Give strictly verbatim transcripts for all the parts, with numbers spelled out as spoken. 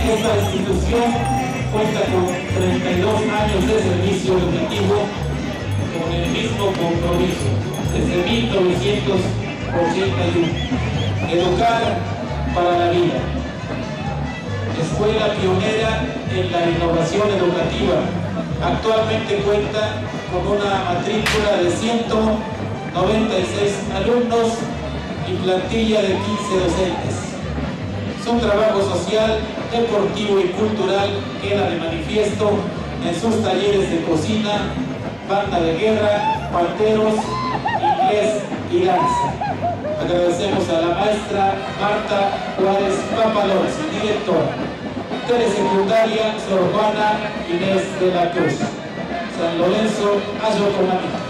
Esta institución cuenta con treinta y dos años de servicio educativo con el mismo compromiso desde mil novecientos ochenta y uno. Educar para la vida. Escuela pionera en la innovación educativa. Actualmente cuenta con una matrícula de ciento noventa y seis alumnos y plantilla de quince docentes. Su trabajo social, deportivo y cultural queda de manifiesto en sus talleres de cocina, banda de guerra, panteros, inglés y danza. Agradecemos a la maestra Marta Juárez Papalones, directora. Telesecundaria Sor Juana Inés de la Cruz. San Lorenzo, Ayocomanita.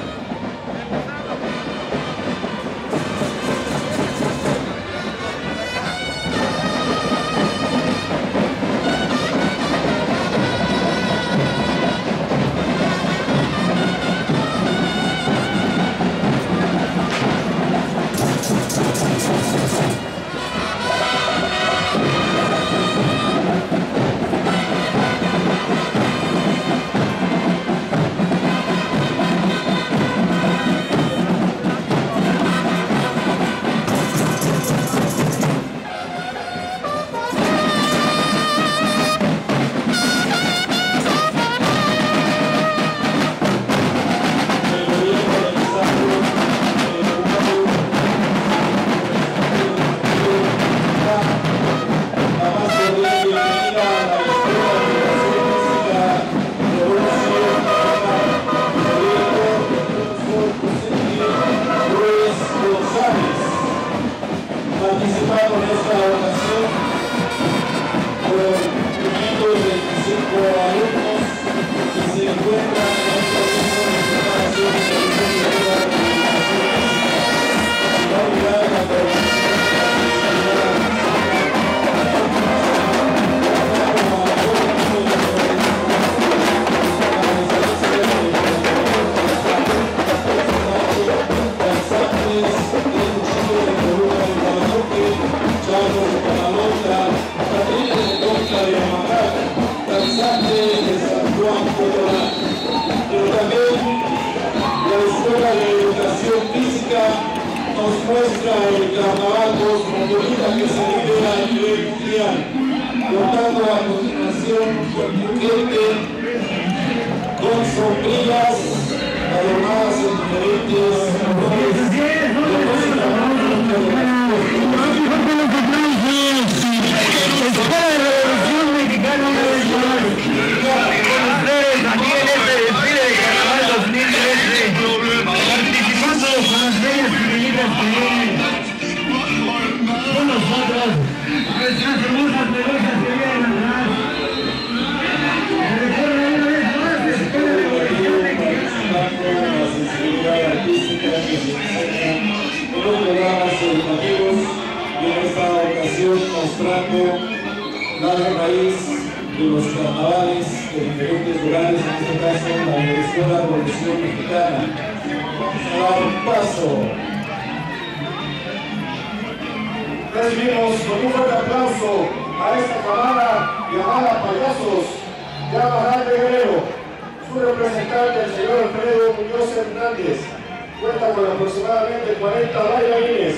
Recibimos con un fuerte aplauso a esta camada llamada Payasos de Amaral de Guerrero. Su representante, el señor Alfredo Muñoz Hernández, cuenta con aproximadamente cuarenta bailarines.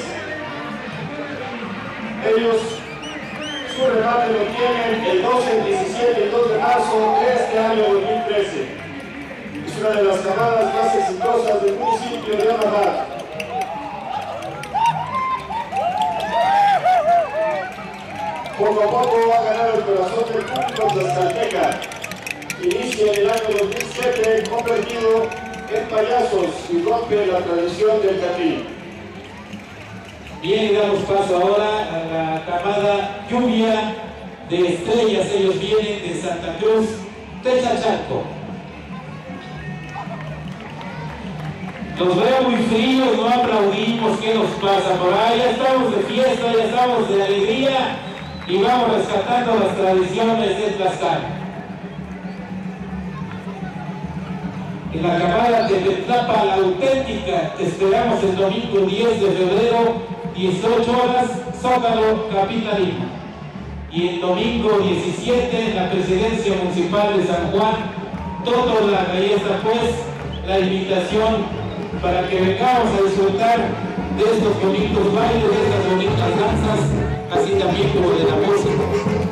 Ellos su remate lo tienen el doce, el diecisiete y el dos de marzo de este año dos mil trece. Es una de las camadas más exitosas del municipio de Amaral. Poco a poco va a ganar el corazón del público tlaxcalteca. Inicia en el año dos mil siete convertido en Payasos y rompe la tradición del catí. Bien, y damos paso ahora a la camada Lluvia de Estrellas. Ellos vienen de Santa Cruz, Texachalco. Los veo muy fríos, no aplaudimos. ¿Qué nos pasa por ahí? Ya estamos de fiesta, ya estamos de alegría y vamos rescatando las tradiciones de Tlaxcala. En la camada de Tetlapa, la auténtica, esperamos el domingo diez de febrero, dieciocho horas, Zócalo capitalino. y el domingo diecisiete en la Presidencia Municipal de San Juan, Tótola. Ahí está pues la invitación para que vengamos a disfrutar de estos bonitos bailes, de estas bonitas danzas, así también como de la música.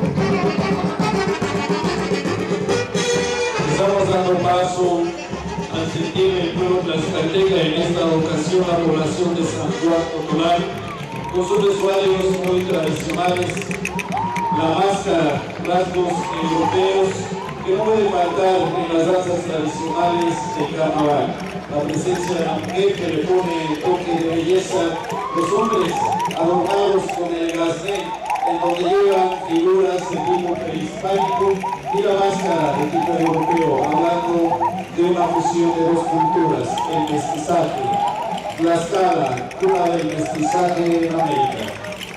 Estamos dando paso al sentir el pueblo tlaxcalteca, en esta ocasión la población de San Juan Totolar, con sus vestuarios muy tradicionales, la máscara, rasgos europeos que no puede faltar en las danzas tradicionales del carnaval. La presencia de la mujer que le pone el toque de belleza, los hombres adornados con el gasné, en donde llevan figuras de tipo prehispánico y la máscara de tipo europeo, hablando de una fusión de dos culturas, el mestizaje. Tlaxcala, cuna del mestizaje en América.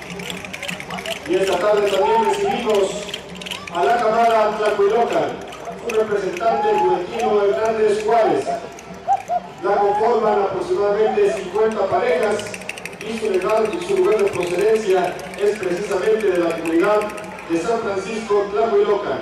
Y esta tarde también recibimos a la Cámara Tlacuilocan, su representante Juventino Hernández Juárez. La conforman aproximadamente cincuenta parejas y su legal y su lugar de procedencia es precisamente de la comunidad de San Francisco Tlacuilocan.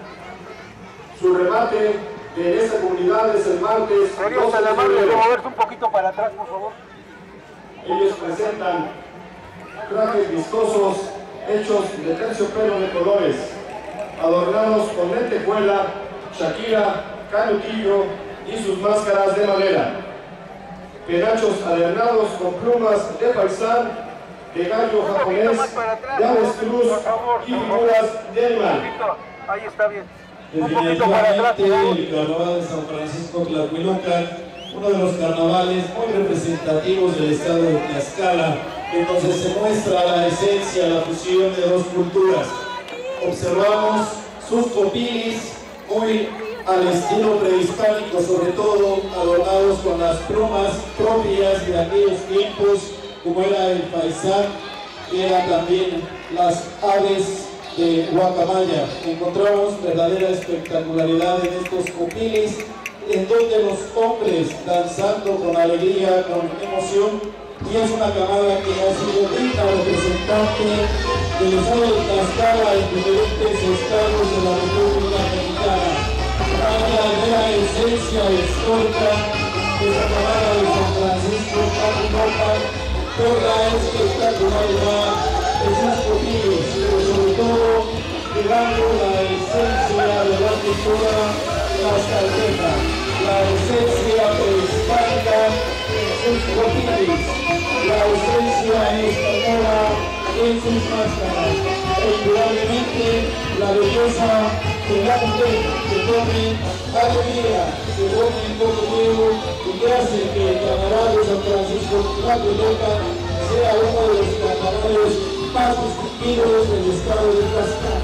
Su remate de esa comunidad es el martes doce de febrero. Moverse un poquito para atrás, por favor. Ellos presentan trajes vistosos hechos de terciopelo de colores, adornados con lentejuela, shakira, canutillo y sus máscaras de madera. Penachos adornados con plumas de paisán, de gallo japonés, de avestruz y figuras de animal. Ahí está bien. Definitivamente el carnaval de San Francisco Tlacuilocan, uno de los carnavales muy representativos del estado de Tlaxcala, en donde se muestra la esencia, la fusión de dos culturas. Observamos sus copilis muy al estilo prehispánico, sobre todo adornados con las plumas propias de aquellos tiempos, como era el paisán, que eran también las aves de guacamaya. Encontramos verdadera espectacularidad en estos copiles, en donde los hombres danzando con alegría, con emoción, y es una camada que ha sido digna representante del estado de Tlaxcala en diferentes estados de la República Mexicana. La verdadera esencia histórica de esta camada de San Francisco Tlacuilocan por la espectacularidad de sus copiles, pero sobre todo llevando la esencia de la cultura tlaxcalteca, la esencia prehispánica en sus copiles, la esencia española en sus máscaras, e indudablemente la belleza de la mujer que pone alegría, que pone el coqueteo y que hace que el carnaval de San Francisco Tlacuilocan sea uno de los carnavales más distinguidos del estado de Tlaxcala.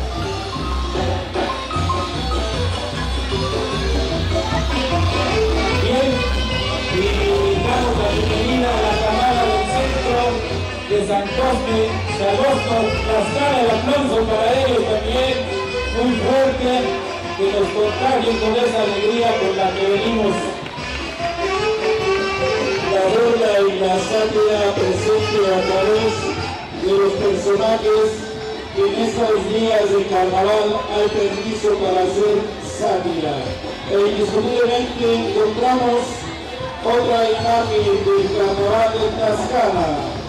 Bien, y damos la bienvenida a la camada del centro de San Cosme de Agosto, Tlaxcala. El aplauso para ellos también, muy fuerte, que nos contagien con esa alegría con la que venimos. La burla y la sátira presente a través de los personajes que en estos días de carnaval hay permiso para hacer sátira. E indiscutiblemente encontramos otra imagen del carnaval de Tlaxcala.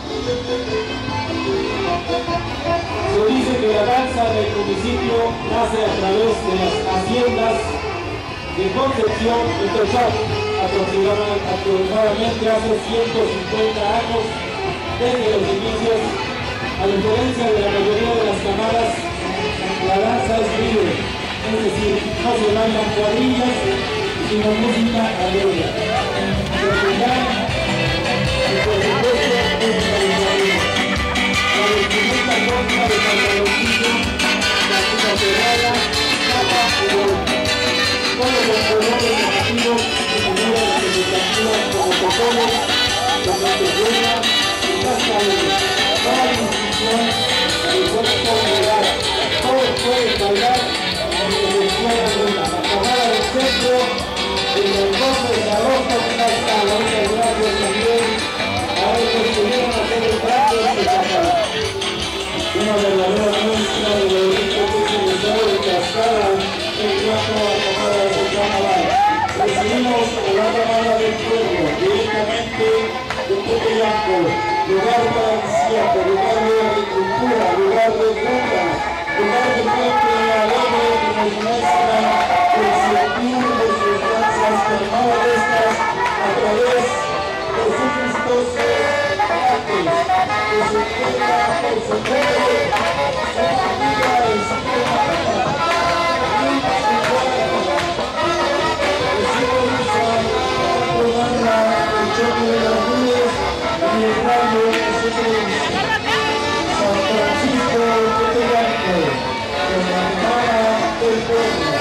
Se dice que la danza del municipio nace a través de las haciendas de Concepción y Tochac, aproximadamente hace ciento cincuenta años desde los inicios. A diferencia de la mayoría de las camadas, la danza es libre, es decir, no se bailan cuadrillas, sino música alegre. Tropical y por supuesto música de cuadrilla. La vestimenta consta de pantaloncillo, camisa cerrada, capa y gorra. Todos los colores llamativos y figuras representativas como cocones, con lentejuela y cascabeles. Toda la inscripción del cuerpo general, todos pueden bailar en el escuela de la camada del centro, en el costo de Agosto, Tlaxcala. Muchas gracias también a ellos que vinieron a hacer el trato de este camada. Una verdadera muestra de la lugar paradisíaco, lugar de agricultura, lugar de fruta, lugar de gente alegre que nos muestra el sentir de sus danzas carnavalescas a través de sus vistosos artes, de su tierra, por su pueblo, su familia, el sistema y su cuerpo. El simboliza la programa, el choque de las nubes y el rayo que se produce. San Francisco de Tehuacán, con la hermana del pueblo.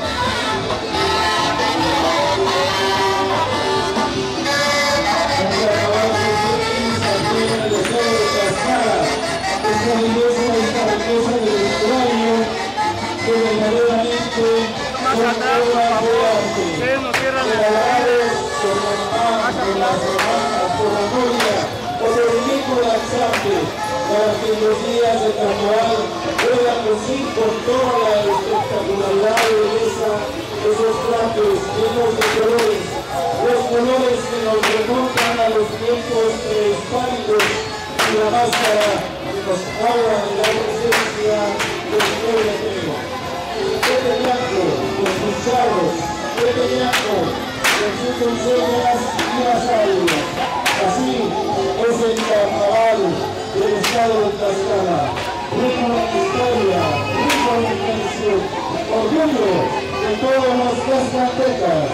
El carnaval que se utiliza aquí en el estado de Tlaxcala, esta belleza, esta riqueza del vestuario, que verdaderamente son obras de arte, regalados por la mamá, por las hermanas, por la novia, por el hijo danzante, para que en los días de carnaval puedan lucir con toda la espectacularidad y belleza de esos trajes llenos de colores, los colores que nos remontan a los tiempos prehispánicos y la máscara que nos habla de la presencia del pueblo negro. Pepe Blanco con sus charros, Pepe Blanco con sus doncellas y las águilas. Así es el carnaval del estado de Tlaxcala, rico en historia, rico en tradición, orgullo de todos los tlaxcaltecas.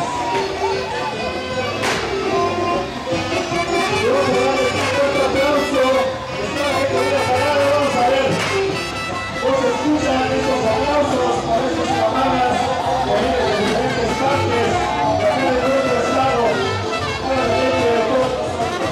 Vamos a darle un fuerte aplauso, está la gente bien apagada, vamos a ver cómo se escuchan estos aplausos para estas camadas que vienen de diferentes partes, de acá de nuestro estado, para la gente de todos los años.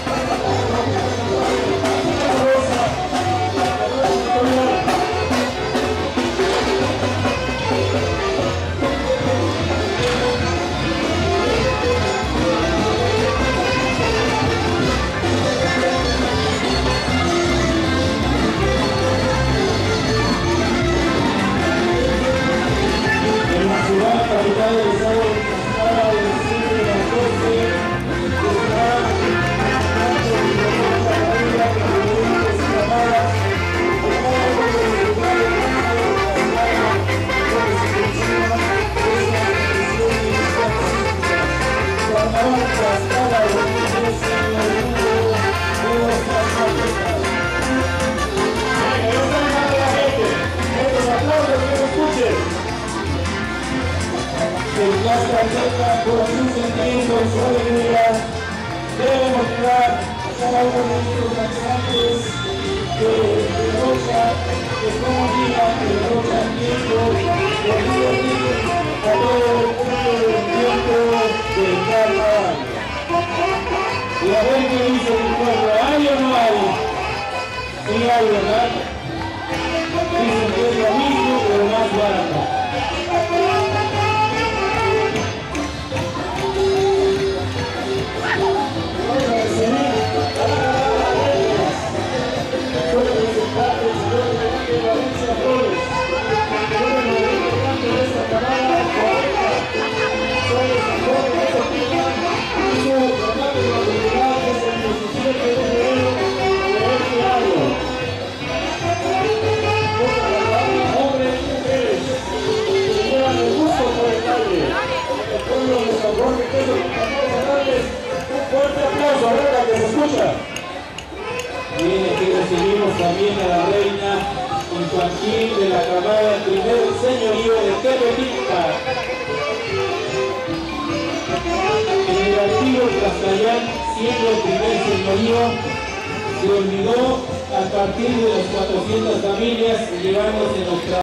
Capital del estado de Tlaxcala, del distrito de las doce, que será tanto de la familia que diferentes camadas, de cada uno de los lugares del estado de Tlaxcala, donde se consuman esta tradición y esta artística. Carnaval Tlaxcala dos mil trece, el mundo de los tlaxcaltecas. Venga, yo estoy llamando a la gente, estos aplausos que se escuchen. El tlaxcalteca por su sentir, por su alegría, debe motivar a cada uno de estos danzantes que derrochan, que comunican, que derrochan tiempo, que divertir a todo el mundo del tiempo del carnaval. Y a ver qué dice mi pueblo, ¿hay o no hay? Sí hay, ¿verdad? Dicen que es lo mismo, pero más barato. Bien, aquí recibimos también a la reina infantil de la camada, el primer señorío de Tepetinta. En el antiguo Tlaxcayán, siendo el primer señorío, se olvidó a partir de las cuatrocientas familias, llevándose nuestra